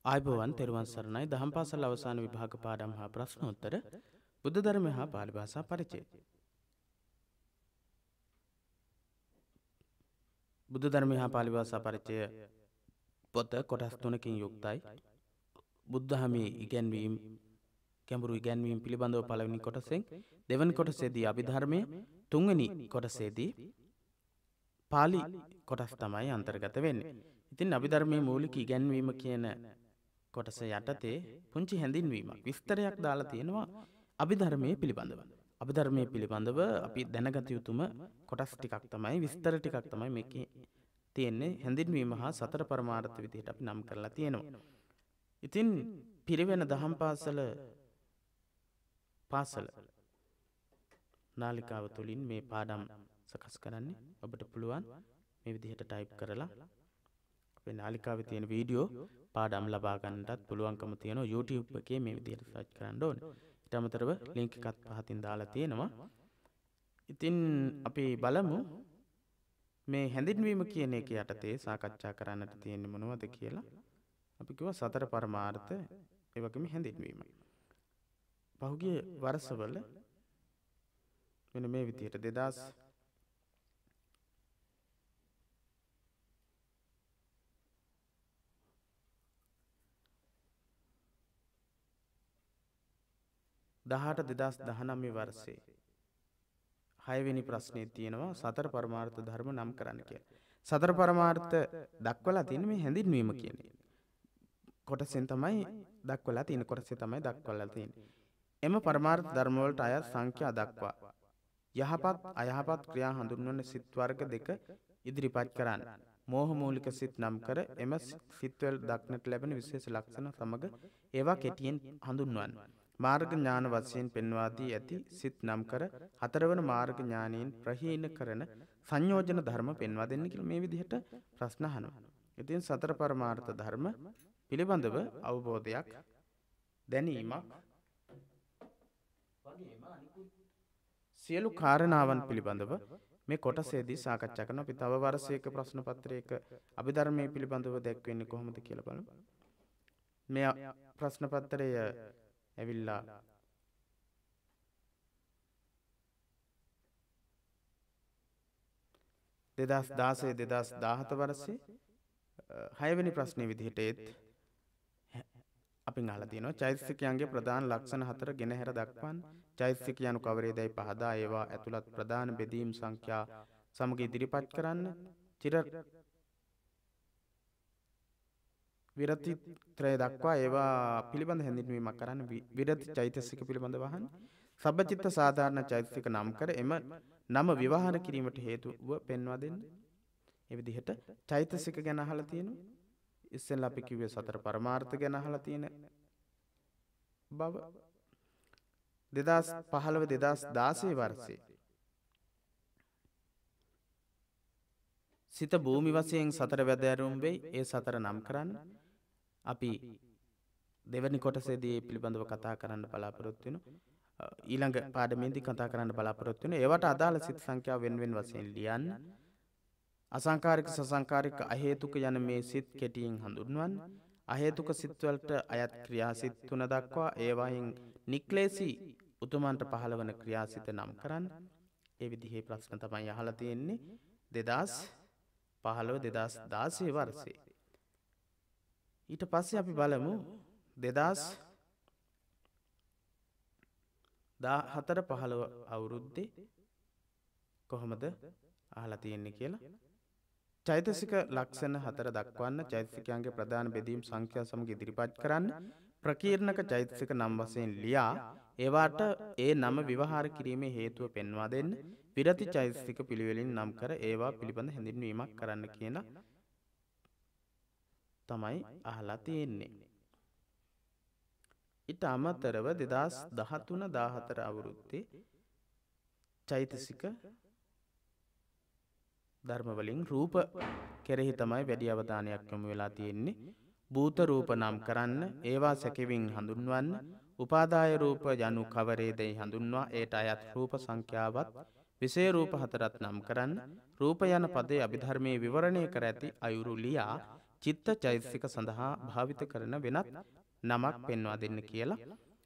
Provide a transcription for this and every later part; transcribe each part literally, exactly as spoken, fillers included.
ආයුබෝවන් තෙරුවන් සරණයි දහම් පාසල් අවසාන විභාග පාඩම් හා ප්‍රශ්නෝත්තර බුද්ධ ධර්මය හා පාලි භාෂා පරිචය. බුද්ධ ධර්මය හා පාලි භාෂා පරිචය පොත කොටස් තුනකින් යුක්තයි. බුද්ධ ධර්මයේ ඉගැන්වීම් ගැඹුරු ඉගැන්වීම් පිළිබඳව පළවෙනි කොටසෙන් දෙවැනි කොටසේදී අභිධර්මය තුන්වෙනි කොටසේදී පාලි කොටස් තමයි අන්තර්ගත වෙන්නේ. ඉතින් අභිධර්මයේ මූලික ඉගැන්වීම කියන කොටස යටතේ පුංචි හැඳින්වීමක් විස්තරයක් දාලා තියෙනවා අභිධර්මයේ පිළිබඳව. අභිධර්මයේ පිළිබඳව අපි දැනගත යුතුම කොටස් ටිකක් තමයි විස්තර ටිකක් තමයි මේකේ තියෙන්නේ. හැඳින්වීම හා සතර පරමාර්ථ විදිහට අපි නම් කරලා තියෙනවා. ඉතින් පිරිවෙන දහම් පාසල පාසල නාලිකාව තුලින් මේ පාඩම් සකස් කරන්නේ. ඔබට පුළුවන් මේ විදිහට ටයිප් කරලා අපේ නාලිකාවේ තියෙන වීඩියෝ පාඩම් ලබා ගන්නටත් පුළුවන්කම තියෙනවා. YouTube එකේ මේ විදිහට සර්ච් කරන්න ඕනේ. ඊට අමතරව link එකත් පහතින් දාලා තියෙනවා. ඉතින් අපි බලමු මේ හැඳින්වීම කියන එක යටතේ සාකච්ඡා කරන්නට තියෙන්නේ මොනවද කියලා. අපි කිව්වා සතර පරමාර්ථ ඒ වගේම හැඳින්වීම. පහුගිය වර්ෂවල මෙන්න මේ විදිහට දෙදාස් දහඅට දෙදාස් දහනවය වර්ෂයේ හයවෙනි ප්‍රශ්නේ තියෙනවා සතර පරමාර්ථ ධර්ම නම් කරන්න කියලා. සතර පරමාර්ථ දක්වලා තියෙන්නේ මේ හැඳින්වීම කියන්නේ. කොටසෙන් තමයි දක්වලා තියෙන කොටසේ තමයි දක්වලා තියෙන්නේ. එම පරමාර්ථ ධර්ම වලට අයත් සංඛ්‍යා දක්වා යහපත් අයහපත් ක්‍රියා හඳුන්වන සිත් වර්ග දෙක ඉදිරිපත් කරන්න. මෝහ මූලික සිත් නම් කර එම සිත්වල දක්නට ලැබෙන විශේෂ ලක්ෂණ සමග ඒවා කෙටියෙන් හඳුන්වන්න. මාර්ග ඥාන වශයෙන් පෙන්වා දී ඇති සිත් නම් කර හතරවන මාර්ග ඥානයෙන් ප්‍රහීන කරන සංයෝජන ධර්ම පෙන්වා දෙන්න කියලා මේ විදිහට ප්‍රශ්න අහනවා. ඉතින් සතර පරමාර්ථ ධර්ම පිළිබඳව අවබෝධයක් දැනීමක් වගේම අනිකුත් සියලු කාරණාවන් පිළිබඳව මේ කොටසේදී සාකච්ඡා කරනවා. අපි තව වර්ෂයක ප්‍රශ්න පත්‍රයක අභිධර්මයේ පිළිබඳව දැක්වෙන්නේ කොහොමද කියලා බලමු. මේ ප්‍රශ්න පත්‍රය ඇවිල්ලා දෙදාස් දාසය දෙදාස් දාහත වර්ෂයේ හයවෙනි ප්‍රශ්නේ විදිහට ඒත් අපි අහලා තියෙනවා චෛතසිකයන්ගේ ප්‍රධාන ලක්ෂණ හතර ගෙනහැර දක්වන්න. චෛතසික යනු කවරේදයි පහදා ඒවා ඇතුළත් ප්‍රධාන බෙදීම් සංඛ්‍යා සමග ඉදිරිපත් කරන්න. චිර විරති ත්‍රය දක්වා ඒවා පිළිබඳ හැඳින්වීමක් කරන්න. විරති චෛතසික පිළිබඳව අහන්න. සබ්බචිත්ත සාධාරණ චෛතසික නම් කර එම නම විවහාර කිරීමට හේතුව පෙන්වා දෙන්න. ඒ විදිහට චෛතසික ගැන අහලා තියෙනවා. ඉස්සෙල්ලා අපි කිව්වේ සතර පරමාර්ථ ගැන අහලා තියෙන බව. දෙදාස් පහළව දෙදාස් දාසය වර්ෂයේ සිත භූමි වශයෙන් සතර වැදෑරුම් වෙයි. ඒ සතර නම් කරන්න. අපි දෙවැනි කොටසේදී පිළිබඳව කතා කරන්න බලාපොරොත්තු වෙනවා. ඊළඟ පාඩමේදී කතා කරන්න බලාපොරොත්තු වෙනවා. ඒවට අදාළ සිත් සංඛ්‍යාව වෙන වෙන වශයෙන් ලියන්න. අසංකාරික සසංකාරික අහේතුක යන මේ සිත් කෙටියෙන් හඳුන්වන්න. අහේතුක සිත් වලට අයත් ක්‍රියාසිත තුන දක්වා ඒවායින් නික්ලේශී උතුමන්ට පහළවන ක්‍රියාසිත නම් කරන්න. ඒ විදිහේ ප්‍රශ්න තමයි අහලා තියෙන්නේ දෙදාස් පහළව දෙදාස් දාසය වර්ෂයේ. ඊට පස්සේ අපි බලමු දෙදාස් දාහතර පහළව අවුරුද්දේ කොහොමද අහලා තියෙන්නේ කියලා. චෛතසික ලක්ෂණ හතර දක්වන්න. චෛතසිකයන්ගේ ප්‍රධාන බෙදීම් සංඛ්‍යා සමග ඉදිරිපත් කරන්න. ප්‍රකීර්ණක චෛතසික නම් වශයෙන් ලියා ඒවාට ඒ නම විවහාර කිරීමේ හේතුව පෙන්වා දෙන්න. විරති චෛතසික පිළිවෙලින් නම් කර ඒවා පිළිබඳ හැඳින්වීමක් කරන්න කියලා තමයි අහලා තියෙන්නේ. ඊට අමතරව දෙදාස් දහතුන දාහතර අවුරුද්දේ චෛතසික ධර්ම වලින් රූප කෙරෙහි තමයි වැඩි අවධානයක් යොමු වෙලා තියෙන්නේ. භූත රූප නම් කරන්න. ඒවා සැකෙවින් හඳුන්වන්න. උපාදාය රූප යනු කවරේදයි හඳුන්වා ඒට අයත් රූප සංඛ්‍යාවත් විශේෂ රූප හතරත් නම් කරන්න. රූප යන පදයේ අභිධර්මයේ විවරණය කර ඇති අයුරු ලියා චිත්ත චෛතසික සඳහා භාවිත කරන වෙනත් නමක් පෙන්වා දෙන්න කියලා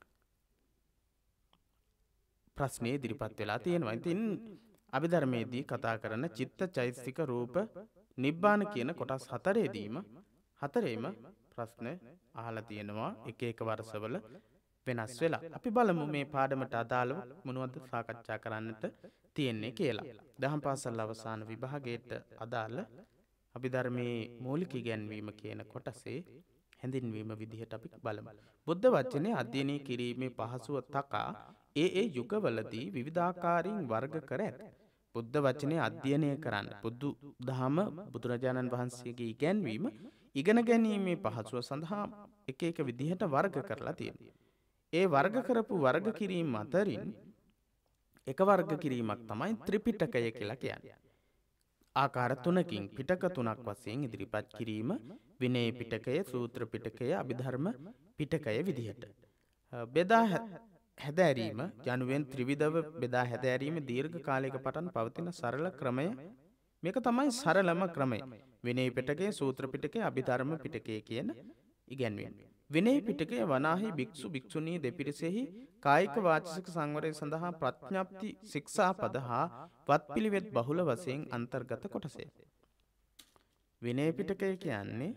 ප්‍රශ්නේ ඉදිරිපත් වෙලා තියෙනවා. ඉතින් අභිධර්මයේදී කතා කරන චිත්ත චෛතසික රූප නිබ්බාන කියන කොටස් හතරේදීම හතරේම ප්‍රශ්න අහලා තියෙනවා එක එක වර්ෂවල වෙනස් වෙලා. අපි බලමු මේ පාඩමට අදාළව මොනවද සාකච්ඡා කරන්නට තියෙන්නේ කියලා. දහම් පාසල් අවසාන විභාගයට අදාළ අභිධර්මයේ මූලික ඉගැන්වීම කියන කොටසේ හැඳින්වීම විදිහට අපි බලමු. බුද්ධ වචනේ අධ්‍යයනය කිරීමේ පහසුව තකා ඒ ඒ යුගවලදී විවිධාකාරයෙන් වර්ග කර ඇත. බුද්ධ වචනේ අධ්‍යයනය කරන්න බුදු දහම බුදුරජාණන් වහන්සේගේ ඉගැන්වීම ඉගෙන ගැනීමේ පහසුව සඳහා එක එක විදිහට වර්ග කරලා තියෙනවා. ඒ වර්ග කරපු වර්ග කිරීම අතරින් එක වර්ග කිරීමක් තමයි ත්‍රිපිටකය කියලා කියන්නේ. ආකාර තුනකින් පිටක තුනක් වශයෙන් ඉදිරිපත් කිරීම විනය පිටකය, සූත්‍ර පිටකය, අභිධර්ම පිටකය විදිහට. බෙදා හැදෑරීම යනුවෙන් ත්‍රිවිධව බෙදා හැදෑරීම දීර්ඝ කාලයක පටන් පවතින සරල ක්‍රමය. මේක තමයි සරලම ක්‍රමය. විනය පිටකය, සූත්‍ර පිටකය, අභිධර්ම පිටකය කියන ඉගැන්වීම. විනය පිටකය වනාහි භික්ෂු භික්ෂුණී දෙපිරිසෙහි කායික වාචික සංවරය සඳහා ප්‍රඥප්ති ශික්ෂාපද හා වත්පිළිවෙත් බහුල වශයෙන් අන්තර්ගත කොටසය. විනය පිටකය කියන්නේ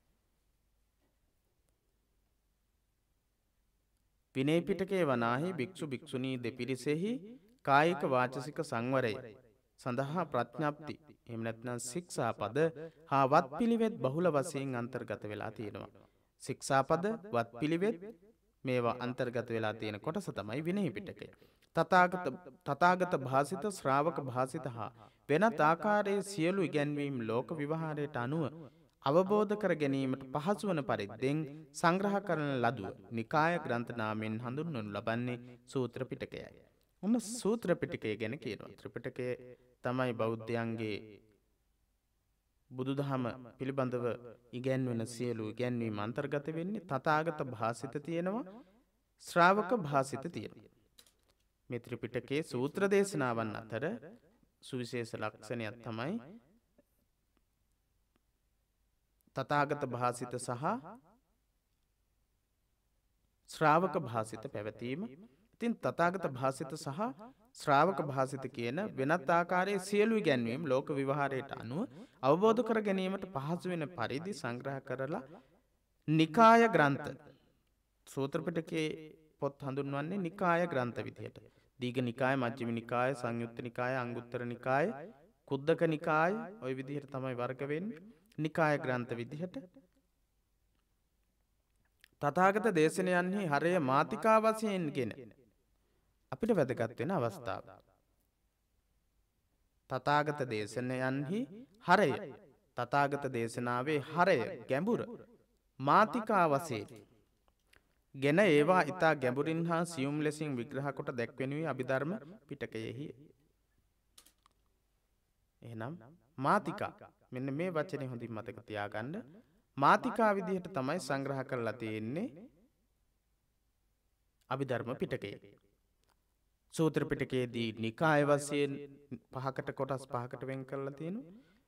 විනය පිටකයේ වනාහි භික්ෂු භික්ෂුණී දෙපිරිසෙහි කායික වාචසික සංවරය සඳහා ප්‍රඥප්ති එහෙම නැත්නම් ශික්ෂාපද හා වත්පිළිවෙත් බහුල වශයෙන් අන්තර්ගත වෙලා තියෙනවා. ශික්ෂාපද වත්පිළිවෙත් මේවා අන්තර්ගත වෙලා තියෙන කොටස තමයි විනය පිටකය. තථාගත තථාගත භාසිත ශ්‍රාවක භාසිත හා වෙනත් ආකාරයේ සියලු ඉගැන්වීම් ලෝක විවහාරයට අනුව අවබෝධ කර ගැනීමට පහසු වන පරිද්දෙන් සංග්‍රහ කරන ලදුව නිකාය ග්‍රන්ථ නාමයෙන් හඳුන්වනු ලබන්නේ සූත්‍ර පිටකයයි. ඔන්න සූත්‍ර පිටකය ගැන කියනවා. ත්‍රිපිටකය තමයි බෞද්ධයන්ගේ බුදුදහම පිළිබඳව ඉගැන්වෙන සියලු ඉගැන්වීම් අන්තර්ගත වෙන්නේ. තථාගත භාසිත තියෙනවා, ශ්‍රාවක භාසිත තියෙනවා. මේ ත්‍රිපිටකයේ සූත්‍ර දේශනාවන් අතර සුවිශේෂ ලක්ෂණයක් තමයි තථාගත භාසිත සහ ශ්‍රාවක භාසිත පැවතීම. ඉතින් තථාගත භාසිත සහ ශ්‍රාවක භාසිත කියන වෙනත් ආකාරයේ සියලු ඉගැන්වීම් ලෝක විවහාරයට අනුව අවබෝධ කර ගැනීමට පහසු වෙන පරිදි සංග්‍රහ කරලා නිකාය ග්‍රන්ථ සූත්‍ර පිටකයේ පොත් හඳුන්වන්නේ නිකාය ග්‍රන්ථ විදිහට. දීඝ නිකාය, මජ්ක්‍ධිම නිකාය, සංයුත්ත නිකාය, අංගුත්තර නිකාය, කුද්දක නිකාය ওই විදිහට තමයි වර්ග වෙන්නේ. නිකාය ග්‍රන්ථ විදිහට තථාගත දේශනයන්හි හරය මාතිකා වශයෙන්ගෙන අපිට වැදගත් වෙන අවස්ථාව. තථාගත දේශනයන්හි හරය, තථාගත දේශනාවේ හරය ගැඹුර මාතිකා වශයෙන් ගෙන ඒවා ඊතා ගැඹුරින් හා සියුම් ලෙසින් විග්‍රහ කොට දැක්වෙනුයි අභිධර්ම පිටකයෙහි. එහෙනම් මාතිකා මෙන්න මේ වචනේ හොඳින් මතක තියාගන්න. මාතිකා විදිහට තමයි සංග්‍රහ කරලා තියෙන්නේ අභිධර්ම පිටකයේ. සූත්‍ර පිටකයේදී නිකාය වශයෙන් පහකට කොටස් පහකට වෙන් කරලා තියෙනවා.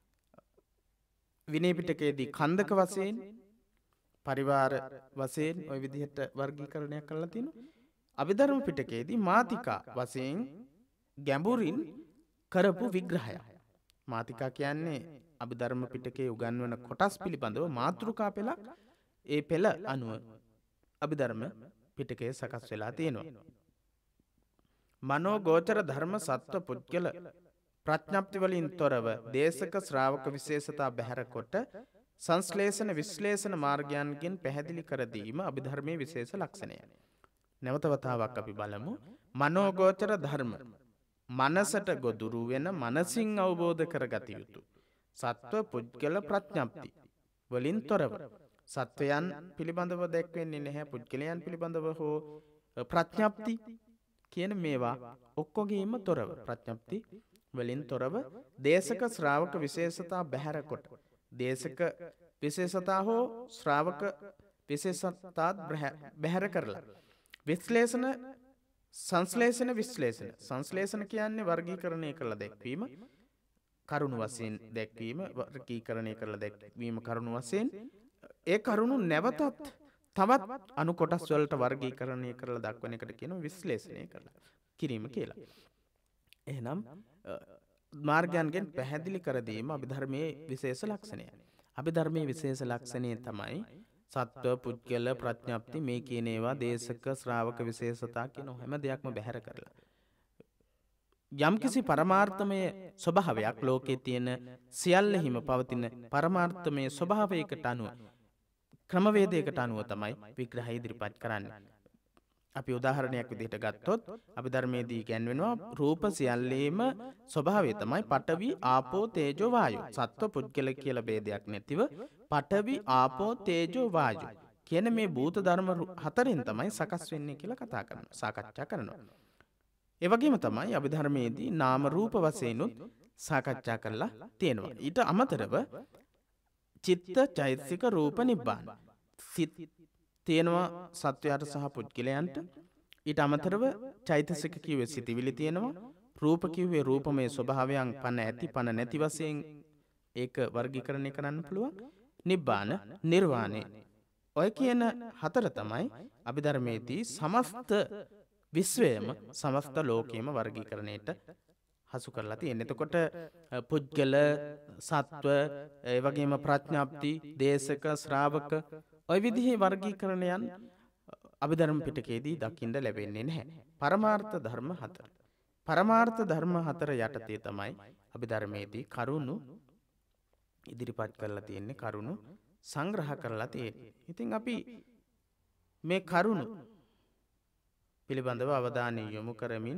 විනය පිටකයේදී ඛණ්ඩක වශයෙන්, පරිවාර වශයෙන් ওই විදිහට වර්ගීකරණයක් කරලා තියෙනවා. අභිධර්ම පිටකයේදී මාතිකා වශයෙන් ගැඹුරින් කරපු විග්‍රහයක්. මාතිකා කියන්නේ අභිධර්ම පිටකයේ උගන්වන කොටස් පිළිබඳව මාතෘකා පෙළක්. ඒ පෙළ අනුව අභිධර්ම පිටකය සකස් වෙලා තියෙනවා. මනෝ ගෝචර ධර්ම සත්ව පුද්ගල ප්‍රඥප්ති වලින් තොරව දේශක ශ්‍රාවක විශේෂතා බැහැර කොට සංශ්ලේෂණ විශ්ලේෂණ මාර්ගයන්ගෙන් පැහැදිලි කර දීම අභිධර්මයේ විශේෂ ලක්ෂණයයි. නැවත වතාවක් අපි බලමු. මනෝ ගෝචර ධර්ම මනසට ගොදුරු වෙන, මනසින් අවබෝධ කරගත යුතු සත්ව පුද්ගල ප්‍රඥප්ති වලින් තොරව. සත්වයන් පිළිබඳව දැක්වෙන්නේ නැහැ, පුද්ගලයන් පිළිබඳව හෝ ප්‍රඥප්ති කියන මේවා ඔක්කොගේම තොරව, ප්‍රඥප්ති වලින් තොරව දේශක ශ්‍රාවක විශේෂතා බැහැර කොට, දේශක විශේෂතා හෝ ශ්‍රාවක විශේෂතාත් බැහැර කරලා විශ්ලේෂණ සංශ්ලේෂණ විශ්ලේෂණ. සංශ්ලේෂණ කියන්නේ වර්ගීකරණය කරලා දැක්වීම. කරුණු වශයෙන් දැක්වීම වර්ගීකරණය කරලා දැක්වීම කරුණු වශයෙන් ඒ කරුණු නැවතත් තවත් අනු කොටස් වලට වර්ගීකරණය කරලා දක්වන එකට කියනවා විශ්ලේෂණය කරලා කිරීම කියලා. එහෙනම් මාර්ගයන්ගෙන් පැහැදිලි කර දීම අභිධර්මයේ විශේෂ ලක්ෂණයයි. අභිධර්මයේ විශේෂ ලක්ෂණය තමයි සත්ව පුද්ගල ප්‍රඥප්ති මේ කියන ඒවා දේශක ශ්‍රාවක විශේෂතා කියන හැම දෙයක්ම බැහැර කරලා යම්කිසි පරමාර්ථමය ස්වභාවයක් ලෝකයේ තියෙන සියල්ලෙහිම පවතින පරමාර්ථමය ස්වභාවයකට අනුව ක්‍රමවේදයකට අනුව තමයි විග්‍රහය ඉදිරිපත් කරන්නේ. අපි උදාහරණයක් විදිහට ගත්තොත් අභිධර්මයේදී කියන්වෙනවා රූප සියල්ලේම ස්වභාවය තමයි පඨවි ආපෝ තේජෝ වායෝ. සත්ව පුද්ගල කියලා ભેදයක් නැතිව පඨවි ආපෝ තේජෝ වායෝ කියන මේ භූත ධර්ම හතරෙන් තමයි සකස් වෙන්නේ කියලා කතා කරනවා සාකච්ඡා කරනවා. ඒ වගේම තමයි අභිධර්මයේදී නාම රූප වශයෙන් උත් සාකච්ඡා කරලා තියෙනවා. ඊට අමතරව චිත්ත චෛතසික රූප නිබ්බාන සිත් තියෙනවා සත්වයාට සහ පුද්ගලයන්ට. ඊට අමතරව චෛතසික කිව්වේ සිතිවිලි තියෙනවා. රූප කිව්වේ රූපමය ස්වභාවයන් පන ඇති පන නැති වශයෙන් ඒක වර්ගීකරණය කරන්න පුළුවන්. නිබ්බාන නිර්වාණය ඔය කියන හතර තමයි අභිධර්මයේදී සමස්ත විශ්වයම සමස්ත ලෝකයේම වර්ගීකරණයට හසු කරලා තියෙනවා. එතකොට පුද්ගල සත්ව ඒ වගේම ප්‍රඥාප්ති දේශක ශ්‍රාවක ඔය විදිහේ වර්ගීකරණයන් අභිධර්ම පිටකයේදී දකින්න ලැබෙන්නේ නැහැ. පරමාර්ථ ධර්ම හතර. පරමාර්ථ ධර්ම හතර යටතේ තමයි අභිධර්මයේදී කරුණු ඉදිරිපත් කරලා තියෙන්නේ කරුණු සංග්‍රහ කරලා තියෙන්නේ. ඉතින් අපි මේ කරුණු පිළිබඳව අවධානය යොමු කරමින්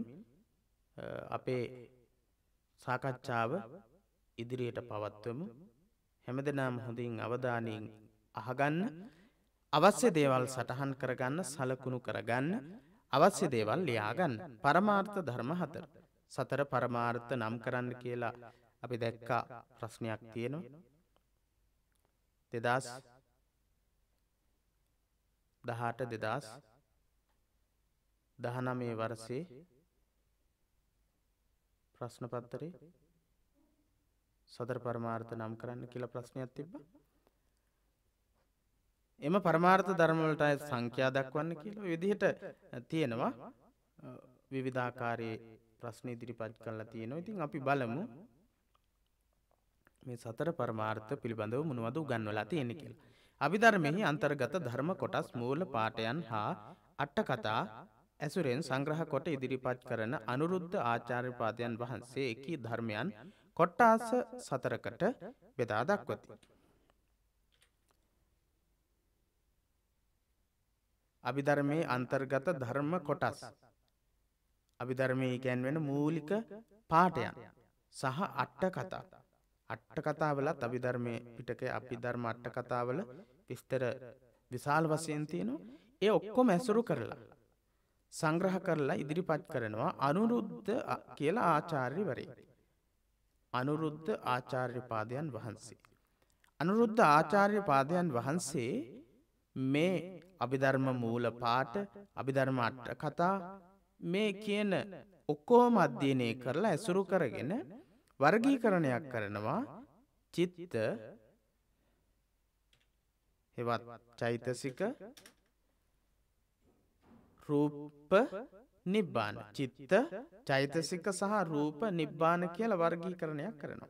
අපේ සාකච්ඡාව ඉදිරියට පවත්වමු. හැමදෙනාම හොඳින් අවධානයෙන් අහගන්න, අවශ්‍ය දේවල් සටහන් කරගන්න, සලකුණු කරගන්න, අවශ්‍ය දේවල් ලියාගන්න. පරමාර්ථ ධර්ම හතර. සතර පරමාර්ථ නම් කරන්න කියලා අපි දැක්කා ප්‍රශ්නයක් තියෙනවා. දෙදාස් දහඅට දෙදාස් දහනවය වර්ෂයේ ප්‍රශ්න පත්තරේ සතර පරමාර්ථ නම් කරන්න කියලා ප්‍රශ්නයක් තිබ්බා. එම පරමාර්ථ ධර්ම වලට අය සංඛ්‍යා දක්වන්න කියලා විදිහට තියෙනවා. විවිධාකාරයේ ප්‍රශ්න ඉදිරිපත් කරලා තියෙනවා. ඉතින් අපි බලමු මේ සතර පරමාර්ථ පිළිබඳව මොනවද උගන්වලා තියෙන්නේ කියලා. අභිධර්මයේ අන්තර්ගත ධර්ම කොටස් මූල පාඨයන් හා අට කතා ඇසුරෙන් සංග්‍රහ කොට ඉදිරිපත් කරන අනුරුද්ධ ආචාර්ය පාදයන් වහන්සේ එකී ධර්මයන් කොට්ටාස සතරකට බෙදා දක්වති. අභිධර්මයේ අන්තර්ගත ධර්ම කොටස් අභිධර්මයේ කියන්වෙන මූලික පාඨයන් සහ අට කතා. අට කතාවලත් අභිධර්මයේ පිටකයේ අභිධර්ම අට කතාවල විස්තර විශාල වශයෙන් තියෙනවා. ඒ ඔක්කොම ඇසුරු කරලා සංග්‍රහ කරලා ඉදිරිපත් කරනවා අනුරුද්ධ කියලා ආචාර්යවරයෙක්. අනුරුද්ධ ආචාර්ය පාදයන් වහන්සේ. අනුරුද්ධ ආචාර්ය පාදයන් වහන්සේ මේ අභිධර්ම මූල පාඨ අභිධර්ම අට කතා මේ කියන ඔක්කොම අධ්‍යයනය කරලා ඇසුරු කරගෙන වර්ගීකරණයක් කරනවා චිත්ත හෙවත් චෛතසික රූප නිබ්බාන. චිත්ත චෛතසික සහ රූප නිබ්බාන කියලා වර්ගීකරණයක් කරනවා.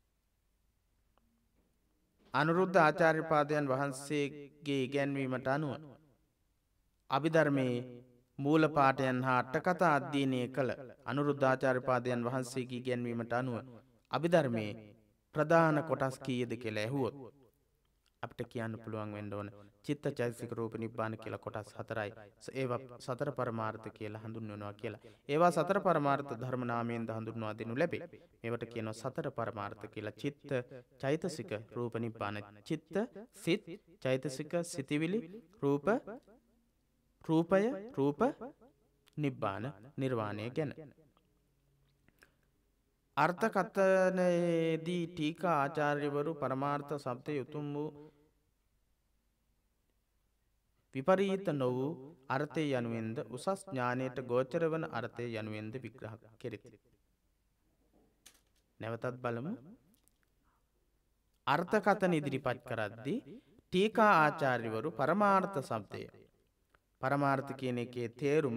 අනුරුද්ධ ආචාර්ය පාදයන් වහන්සේගේ ඉගැන්වීමට අනුව අභිධර්මයේ මූල පාඨයන් හා අට කතා අධ්‍යයනය කළ අනුරුද්ධ ආචාර්ය පාදයන් වහන්සේගේ ඉගැන්වීමට අනුව අභිධර්මයේ ප්‍රධාන කොටස් කීයද කියලා ඇහුවොත් අපිට කියන්න පුළුවන් වෙන්න ඕන චිත්ත චෛතසික රූප නිබ්බාන කියලා කොටස් හතරයි. ඒවා සතර පරමාර්ථ කියලා හඳුන්වනවා කියලා. ඒවා සතර පරමාර්ථ ධර්ම නාමයෙන් හඳුන්වා දෙනු ලැබේ. මේවට කියනවා සතර පරමාර්ථ කියලා. චිත්ත චෛතසික රූප නිබ්බාන. චිත්ත සිත් චෛතසික සිතිවිලි රූප රූපය රූප නිබ්බාන නිර්වාණය ගැන. අර්ථකථනයේදී ටීකා ආචාර්යවරු පරමාර්ථ ශබ්දය උතුම් වූ විපරීත නො වූ අර්ථය යනුවෙන්ද උසස් ඥානයට ගෝචර වන අර්ථය යනුවෙන්ද විග්‍රහ කෙරෙති. නැවතත් බලමු. අර්ථකථන ඉදිරිපත් කරද්දී ටීකා ආචාර්යවරු පරමාර්ථ શબ્දය පරමාර්ථ කියන එකේ තේරුම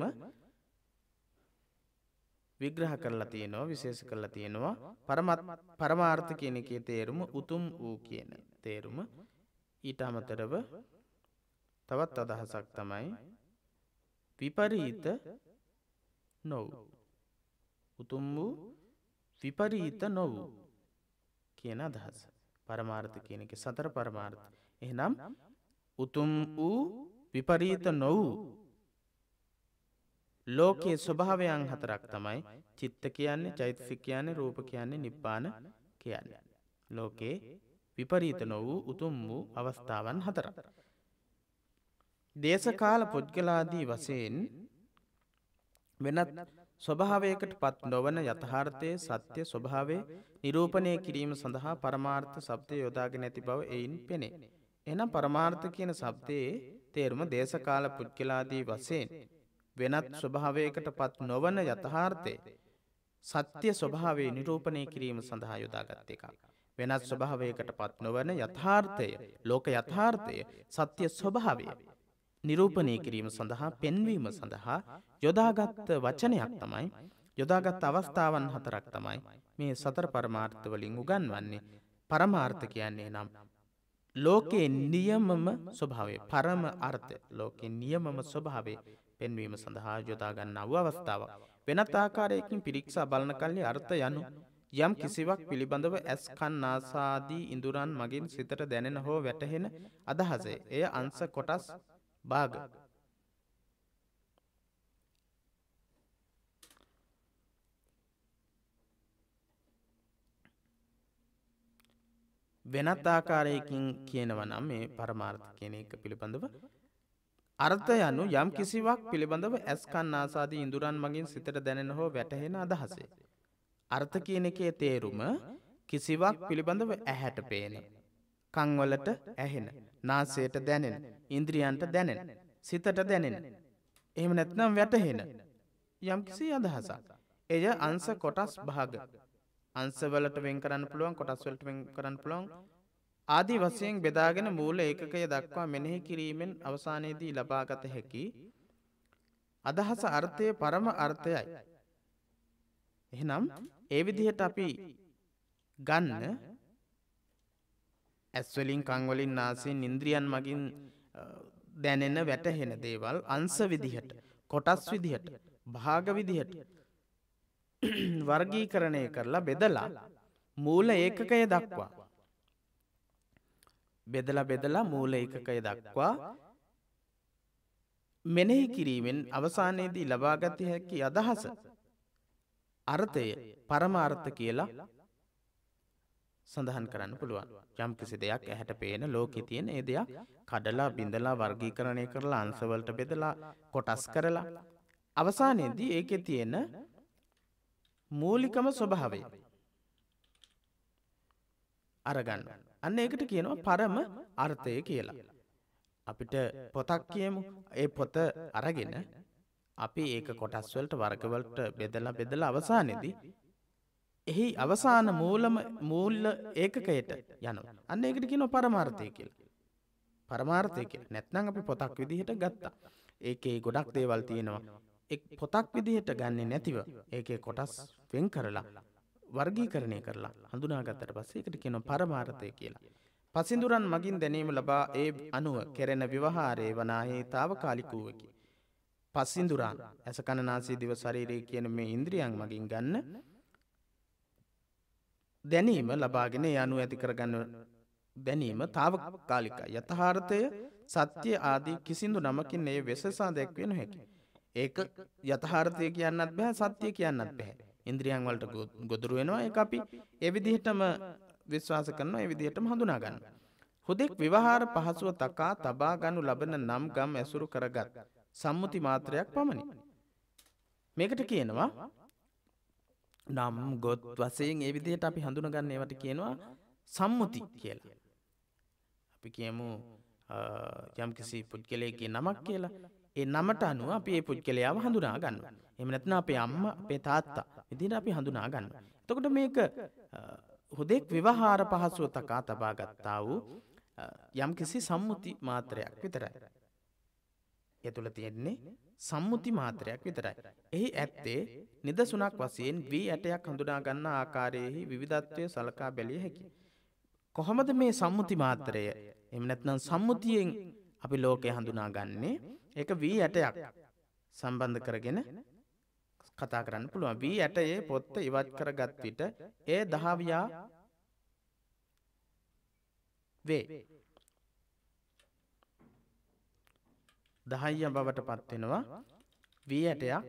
විග්‍රහ කරලා තියෙනවා, විශේෂ කරලා තියෙනවා. පරමාර්ථ කියන එකේ තේරුම උතුම් වූ කියන තේරුම. ඊට අමතරව තවත් අදහසක් තමයි විපරීත නොවු. උතුම් වූ විපරීත නොවු කියන අදහස. පරමාර්ථ කියන එකේ සතර පරමාර්ථ. එහෙනම් උතුම් වූ විපරීත නොවු ලෝකයේ ස්වභාවයන් හතරක් තමයි චිත්ත කියන්නේ, චෛතසික කියන්නේ, රූප කියන්නේ, නිබ්බාන කියන්නේ. ලෝකේ විපරීත නොවු උතුම් වූ අවස්ථාවන් හතරක්. දේශකාල පුද්ගලාදී වශයෙන් වෙනත් ස්වභාවයකට පත් නොවන යථාර්ථයේ සත්‍ය ස්වභාවය නිරූපණය කිරීම සඳහා පරමාර්ථ શબ્දය යොදාගෙන ඇති බව එයින් පෙනේ. එහෙනම් පරමාර්ථ කියන શબ્දයේ තේරුම දේශකාල පුද්ගලාදී වශයෙන් වෙනත් ස්වභාවයකට පත් නොවන යථාර්ථයේ සත්‍ය ස්වභාවය නිරූපණය කිරීම සඳහා යොදාගත් එකක්. වෙනත් ස්වභාවයකට පත් නොවන යථාර්ථය, ලෝක යථාර්ථය, සත්‍ය ස්වභාවය නිරූපණය කිරීම සඳහා, පෙන්වීම සඳහා යොදාගත් වචනයක් තමයි, යොදාගත් අවස්ථාවන් හතරක් තමයි මේ සතර පරමාර්ථ වලින් උගන්වන්නේ. පරමාර්ථ කියන්නේ නම් ලෝකේ නියමම ස්වභාවය, පරම අර්ථය, ලෝකේ නියමම ස්වභාවය පෙන්වීම සඳහා යොදා ගන්නා වූ අවස්ථාවක්. වෙනත් ආකාරයකින් පිරික්සා බලන කල්හි අර්ථ යනු යම් කිසිවක් පිළිබඳව ඇස්, කන්, නාසාදී ඉඳුරන් මගින් සිතට දැනෙන හෝ වැටහෙන අදහසය. එය අංශ, කොටස්, භාග. වෙනත් ආකාරයකින් කියනවා නම් මේ පරමාර්ථ කියන එක පිළිබඳව අර්ථ යනු යම් කිසිවක් පිළිබඳව ඇස්, කන්, නාසාදී ඉඳුරන් මගින් සිතට දැනෙන හෝ වැටහෙන අදහසය. අර්ථ කියන එකේ තේරුම කිසිවක් පිළිබඳව ඇහැට පේන, කන් වලට ඇහෙන, නාසයට දැනෙන, ඉන්ද්‍රියන්ට දැනෙන, සිතට දැනෙන, එහෙම නැත්නම් වැටහෙන යම් කිසි අදහසක්. එය අංශ, කොටස්, භාග. අංශ වලට වෙන් කරන්න පුළුවන්, කොටස් වලට වෙන් කරන්න පුළුවන් ආදී වශයෙන් බෙදාගෙන මූල ඒකකය දක්වා මෙනෙහි කිරීමෙන් අවසානයේදී ලබාගත හැකි අදහස අර්ථයේ පරම අර්ථයයි. එහෙනම් ඒ විදිහට අපි ගන්න ඇස් වලින්, කන් වලින්, නාසයෙන්, ඉන්ද්‍රියන් මගින් දැනෙන වැටහෙන දේවල් අංශ විදිහට, කොටස් විදිහට, භාග විදිහට වර්ගීකරණය කරලා බෙදලා මූල ඒකකය දක්වා බෙදලා බෙදලා මූල ඒකකය දක්වා මෙනෙහි කිරීමෙන් අවසානයේදී ලබාගත හැකි අදහස අර්ථය පරමාර්ථ කියලා සඳහන් කරන්න පුළුවන්. යම් කිසි දෙයක් ඇහැට පේන ලෝකේ තියෙන ඒ දෙයක් කඩලා බිඳලා වර්ගීකරණය කරලා අංශ වලට බෙදලා කොටස් කරලා අවසානයේදී ඒකේ තියෙන මූලිකම ස්වභාවය අරගන්න. අන්න ඒකට කියනවා පරම අර්ථය කියලා. අපිට පොතක් කියමු. ඒ පොත අරගෙන අපි ඒක කොටස් වලට, වර්ග වලට බෙදලා බෙදලා අවසානයේදී එහි අවසාන මූලම මූල ඒකකයට යනවා. අන්න ඒකට කියනවා පරමාර්ථය කියලා. පරමාර්ථය කියලා. නැත්නම් අපි පොතක් විදිහට ගත්තා. ඒකේ ගොඩක් දේවල් තියෙනවා. එක් පොතක් විදිහට ගන්නෙ නැතිව ඒකේ කොටස් වෙන් කරලා වර්ගීකරණය කරලා හඳුනාගත්තට පස්සේ ඒකට කියනවා පරමාර්ථය කියලා. පසින්දුරන් මගින් දැනීම ලබා ඒ අනුව කෙරෙන ව්‍යවහාරයේ වනාහි తాවකාලික වූවකි. පසින්දුරන් ඇස, කන, නාසය, දිව, ශරීරය කියන මේ ඉන්ද්‍රියන් මගින් ගන්න දැනීම ලබාගෙන ඒ අනුව ඇති කරගන්න දැනීම తాවකාලිකයි. යථාර්ථය, සත්‍ය ආදී කිසිදු නමකින් ඒ වෙසසා දැක්විය නොහැකි. ඒක යථාර්ථය කියන්නත් බෑ, සත්‍ය කියන්නත් බෑ. ඉන්ද්‍රියන් වලට ගොදුරු වෙනවා. ඒක අපි ඒ විදිහටම විශ්වාස කරනවා, ඒ විදිහටම හඳුනා ගන්නවා. හුදෙක් විවහාර පහසුව තකා තබා ගනු ලබන නම් ගම් ඇසුරු කරගත් සම්මුති මාත්‍රයක් පමණි. මේකට කියනවා නම් ගොත් වශයෙන් ඒ විදිහට අපි හඳුනගන්න ඒවට කියනවා සම්මුති කියලා. අපි කියමු යම් කිසි පුද්ගලයෙක්ගේ නමක් කියලා. ඒ නමට අනුව අපි ඒ පුද්ගලයාව හඳුනා ගන්නවා. එහෙම නැත්නම් අපේ අම්මා අපේ තාත්තා විදිහට අපි හඳුනා ගන්නවා. එතකොට මේක හුදෙක් විවහාර පහසුව තකා තබා ගත්තා වූ යම්කිසි සම්මුති මාත්‍රයක් විතරයි. ඒ තුළ තියෙන්නේ සම්මුති මාත්‍රයක් විතරයි. එහි ඇත්තේ නිදසුනක් වශයෙන් වී ඇටයක් හඳුනා ගන්න ආකාරයේහි විවිධත්වය සලකා බැලිය හැකියි. කොහොමද මේ සම්මුති මාත්‍රය එහෙම නැත්නම් සම්මුතියෙන් අපි ලෝකය හඳුනාගන්නේ? ඒක වී ඇටයක් සම්බන්ධ කරගෙන කතා කරන්න පුළුවන්. වී ඇටයේ පොත්ත ඉවත් කරගත් විට ඒ දහවියා වේ. දහයිය බවට පත් වෙනවා වී ඇටයක්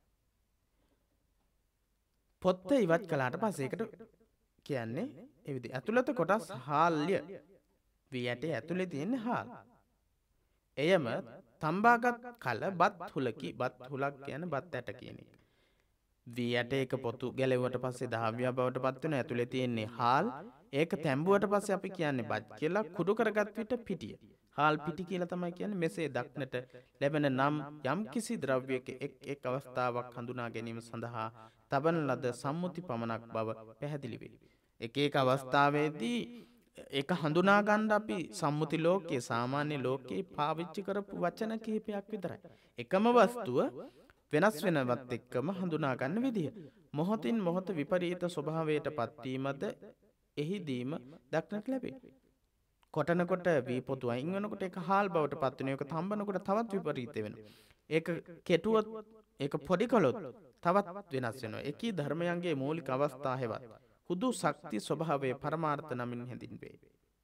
පොත්ත ඉවත් කළාට පස්සේ. ඒකට කියන්නේ ඒ විදිහ ඇතුළත කොටස් හාල්ය. වී ඇටේ ඇතුලේ තියෙන හාල්. එයම තම්බාගත් කල බත් හුලකි. බත් හුලක් කියන්නේ බත් ඇට කියන එක. වී ඇටයක පොතු ගැලෙවුවට පස්සේ දහවියා බවට පත් වෙන ඇතුලේ තියෙන්නේ හාල්. ඒක තැඹුවට පස්සේ අපි කියන්නේ බත් කියලා. කුඩු කරගත් විට පිටිය. හාල් පිටි කියලා තමයි කියන්නේ. මෙසේ දක්නට ලැබෙන නම් යම් කිසි ද්‍රව්‍යයක එක් එක් අවස්ථාවක් හඳුනා ගැනීම සඳහා තබන ලද සම්මුති පමණක් බව පැහැදිලි වේ. එක එක අවස්ථාවේදී ඒක හඳුනා ගන්න අපි සම්මුති ලෝකයේ සාමාන්‍ය ලෝකයේ පාවිච්චි කරපු වචන කිහිපයක් විතරයි. එකම වස්තුව වෙනස් වෙනවත් එක්කම හඳුනා ගන්න විදිය. මොහොතින් මොහොත විපරීත ස්වභාවයට පත්වීමද එහිදීම දක්නට ලැබේ. කොටනකොට වී පොතු අයින් වෙනකොට ඒක හාල් බවට පත් වෙනවා. ඒක තම්බනකොට තවත් විපරීත වෙනවා. ඒක කෙටුවොත් ඒක පොඩි කළොත් තවත් වෙනස් වෙනවා. එකී ධර්මයන්ගේ මූලික අවස්ථා හැවත් හුදු ශක්ති ස්වභාවයේ පරමාර්ථ නමින් හැඳින්වේ.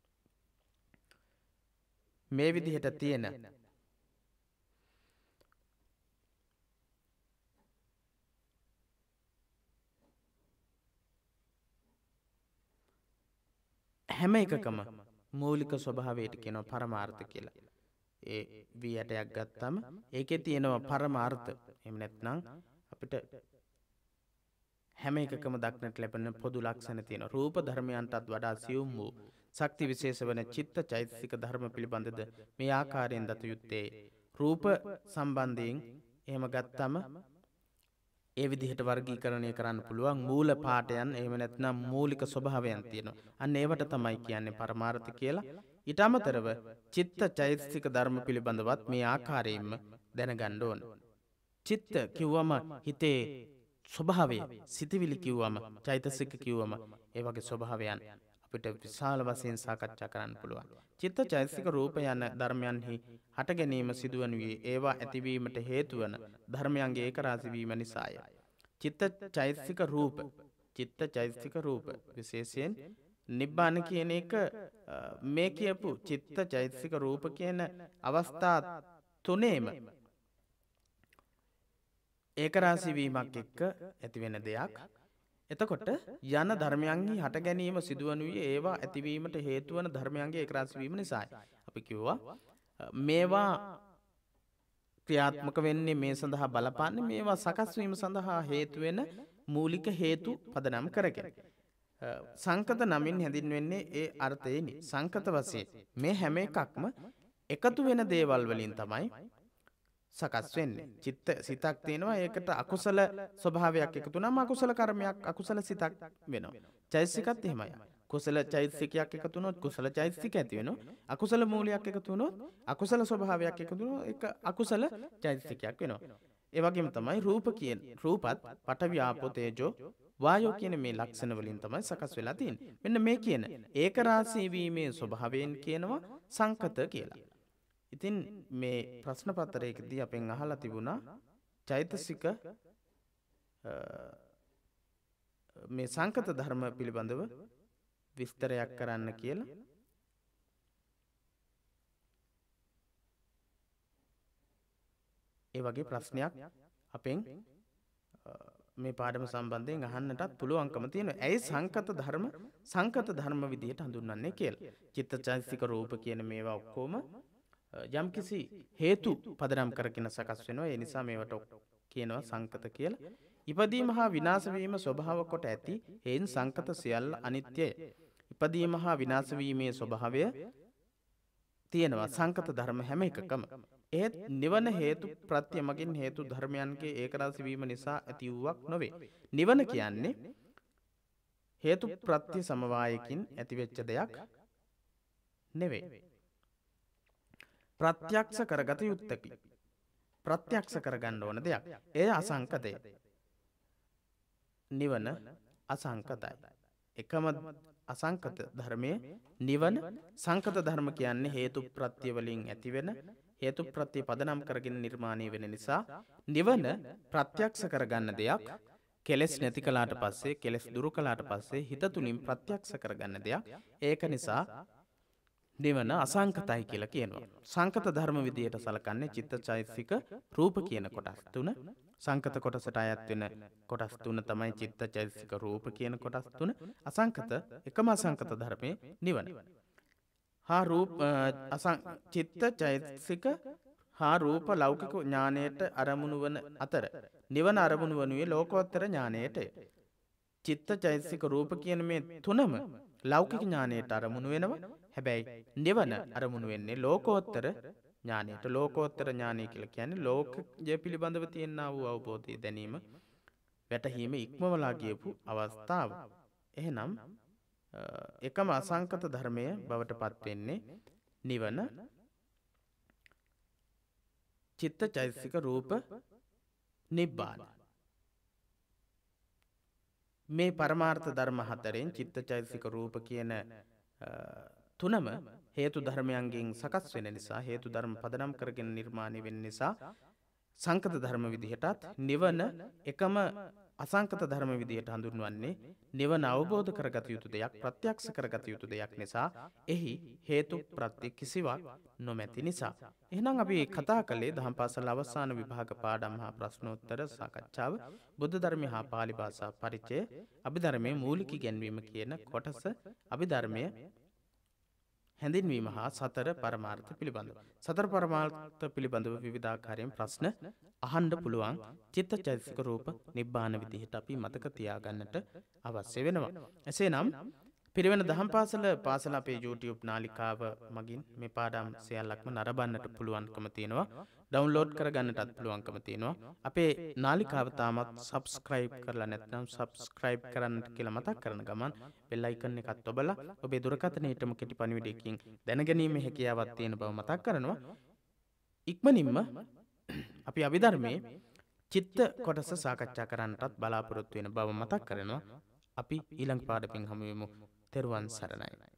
මේ විදිහට තියෙන හැම එකකම මූලික ස්වභාවයට කියනවා පරමාර්ථ කියලා. ඒ වී ඇටයක් ගත්තම ඒකේ තියෙනවා පරමාර්ථ. එහෙම නැත්නම් අපිට හැම එකකම දක්නට ලැබෙන පොදු ලක්ෂණ තියෙනවා. රූප ධර්මයන්ටත් වඩා සියුම් වූ ශක්ති විශේෂ වන චිත්ත චෛතසික ධර්ම පිළිබඳද මේ ආකාරයෙන් දත යුත්තේ. රූප සම්බන්ධයෙන් එහෙම ගත්තම ඒ විදිහට වර්ගීකරණය කරන්න පුළුවන් මූල පාඨයන් එහෙම නැත්නම් මූලික ස්වභාවයන් තියෙනවා. අන්න ඒවට තමයි කියන්නේ පරමාර්ථ කියලා. ඊට අමතරව චිත්ත චෛතසික ධර්ම පිළිබඳවත් මේ ආකාරයෙන්ම දැනගන්න ඕන. චිත්ත කිව්වම හිතේ ස්වභාවය, සිතවිලි කිව්වම, චෛතසික කිව්වම ඒ වගේ ස්වභාවයන් අපිට විශාල වශයෙන් සාකච්ඡා කරන්න පුළුවන්. චිත්ත චෛතසික රූප යන ධර්මයන්හි හට ගැනීම සිදුවනුයේ ඒවා ඇතිවීමට හේතු වන ධර්මයන්ගේ ඒකරාශී වීම නිසාය. චිත්ත චෛතසික රූප, චිත්ත චෛතසික රූප විශේෂයෙන් නිබ්බාන කියන එක මේ කියපු චිත්ත චෛතසික රූප කියන අවස්ථා තුනේම ඒකරාශී වීමක් එක්ක ඇති වෙන දෙයක්. එතකොට යන ධර්මයන්හි හට ගැනීම සිදුවනුයේ ඒවා ඇතිවීමට හේතු වන ධර්මයන්ගේ ඒකරාශී වීම නිසායි. අපි කිව්වා මේවා ක්‍රියාත්මක වෙන්නේ මේ සඳහා බලපාන්නේ මේවා සකස් වීම සඳහා හේතු වෙන මූලික හේතු පදනම් කරගෙන. සංකත නමින් හැඳින්වෙන්නේ ඒ අර්ථයෙනි. සංකත වශයෙන් මේ හැම එකක්ම එකතු වෙන දේවල් වලින් තමයි සකස් වෙන්නේ. චිත්ත සිතක් තියෙනවා. ඒකට අකුසල ස්වභාවයක් එකතු වුණාම අකුසල කර්මයක්, අකුසල සිතක් වෙනවා. චෛතසිකත් එහෙමයි. කුසල චෛතසිකයක් එකතු වුණොත් කුසල චෛතසික ඇති වෙනවා. අකුසල මූලයක් එකතු වුණොත් අකුසල ස්වභාවයක් එකතු වුණොත් ඒක අකුසල චෛතසිකයක් වෙනවා. ඒ වගේම තමයි රූප කියන රූපත් පඨවි ආපෝ තේජෝ වායෝ කියන මේ ලක්ෂණ වලින් තමයි සකස් වෙලා තියෙන්නේ. මෙන්න මේ කියන ඒකරාශී වීමේ ස්වභාවයෙන් කියනවා සංකත කියලා. ඉතින් මේ ප්‍රශ්න පත්‍රයකදී අපෙන් අහලා තිබුණා චෛතසික මේ සංකත ධර්ම පිළිබඳව විස්තරයක් කරන්න කියලා. ඒ වගේ ප්‍රශ්නයක් අපෙන් මේ පාඩම සම්බන්ධයෙන් අහන්නටත් පුළුවන්කම තියෙනවා. ඇයි සංකත ධර්ම සංකත ධර්ම විදිහට හඳුන්වන්නේ කියලා. චිත්තචෛතසික රූප කියන මේවා ඔක්කොම යම්කිසි හේතු පදනම් කරගෙන සකස් වෙනවා. ඒ නිසා මේවට කියනවා සංකත කියලා. ඉපදීම හා විනාශ වීම ස්වභාව කොට ඇති හේන් සංකත සියල්ල අනිත්‍යය. ඉපදීම හා විනාශ වීමේ ස්වභාවය තියෙනවා සංකත ධර්ම හැම එකකම. එහෙත් නිවන හේතු ප්‍රත්‍ය මගින් හේතු ධර්මයන්ගේ ඒකරාශී වීම නිසා ඇති වූවක් නොවේ. නිවන කියන්නේ හේතු ප්‍රත්‍ය සමவாயකින් ඇතිවෙච්ච දෙයක් නෙවෙයි. ප්‍රත්‍යක්ෂ කරගත යුත්තකි. ප්‍රත්‍යක්ෂ කරගන්න ඕන දෙයක්. එය අසංකතය. නිවන අසංකතයි. එකම අසංකත ධර්මයේ නිවන. සංකත ධර්ම කියන්නේ හේතු ප්‍රත්‍ය වලින් ඇතිවෙන හේතු ප්‍රත්‍ය පදනම් කරගෙන නිර්මාණය වෙන නිසා නිවන ප්‍රත්‍යක්ෂ කරගන්න දෙයක්. කෙලෙස් නැති කළාට පස්සේ කෙලෙස් දුරු කළාට පස්සේ හිත තුලින් ප්‍රත්‍යක්ෂ කරගන්න දෙයක්. ඒක නිසා නිවන අසංකතයි කියලා කියනවා. සංකත ධර්ම විදියට සලකන්නේ චිත්තචෛතසික රූප කියන කොටස් තුන. සංකත කොටසට අයත් වෙන කොටස් තුන තමයි චිත්තචෛතසික රූප කියන කොටස් තුන. අසංකත එකම අසංකත ධර්මයේ නිවන. හා රූප අසං චිත්තචෛතසික හා රූප ලෞකික ඥානයට අරමුණු වන අතර නිවන අරමුණු වනුයේ ලෝකෝත්තර ඥානයටය. චිත්තචෛතසික රූප කියන මේ තුනම ලෞකික ඥානයට අරමුණු වෙනවා. හැබැයි නිවන අරමුණු වෙන්නේ ලෝකෝත්තර ඥානයට. ලෝකෝත්තර ඥානය කියලා කියන්නේ ලෝකය පිළිබඳව තියෙනා වූ අවබෝධය දැනීම වැටහීම ඉක්මවලා ගියපු අවස්ථාව. එහෙනම් එකම අසංකත ධර්මය බවට පත් වෙන්නේ නිවන. චිත්තචෛතසික රූප නිබ්බාන. මේ පරමාර්ථ ධර්ම හතරෙන් චිත්තචෛතසික රූප කියන තුනම හේතු ධර්මයන්ගෙන් සකස් වෙන නිසා හේතු ධර්ම පදනම් කරගෙන නිර්මාණය වෙන නිසා සංකත ධර්ම විදිහටත් නිවන එකම අසංකත ධර්ම විදිහට හඳුන්වන්නේ නිවන අවබෝධ කරගත යුතු දෙයක් ප්‍රත්‍යක්ෂ කරගත යුතු දෙයක් නිසා එහි හේතු ප්‍රත්‍ය කිසිවක් නොමැති නිසා. එහෙනම් අපි කතා කළේ දහම් පාසල් අවසාන විභාග පාඩම් හා ප්‍රශ්නෝත්තර සාකච්ඡාව බුද්ධ ධර්මය හා පාලි භාෂා පරිචය අභිධර්මයේ මූලික ඉගැන්වීම කියන කොටස අභිධර්මය හැඳින්වීම හා සතර පරමාර්ථ පිළිබඳව. සතර පරමාර්ථ පිළිබඳව විවිධාකාරයෙන් ප්‍රශ්න අහන්න පුළුවන්. චිත්තචෛතසික රූප නිබ්බාන විදිහට අපි මතක තියාගන්නට අවශ්‍ය වෙනවා. එසේනම් පිරිවෙන දහම් පාසල පාසල අපේ YouTube නාලිකාව මගින් මේ පාඩම් සියල්ලක්ම නරඹන්නට පුළුවන්කම තියෙනවා. ඩවුන්ලෝඩ් කරගන්නටත් පුළුවන්කම තියෙනවා. අපේ නාලිකාව තාමත් subscribe කරලා නැත්නම් subscribe කරන්න කියලා මතක් කරන ගමන් bell icon එකත් ඔබලා ඔබේ දුරකථනයටම කෙටි පණිවිඩයකින් දැනගැනීමේ හැකියාවක් තියෙන බව මතක් කරනවා. ඉක්මනින්ම අපි අභිධර්මයේ චිත්ත කොටස සාකච්ඡා කරන්නටත් බලාපොරොත්තු වෙන බව මතක් කරනවා. අපි ඊළඟ පාඩමෙන් හමු වෙමු. තෙරුවන් සරණයි.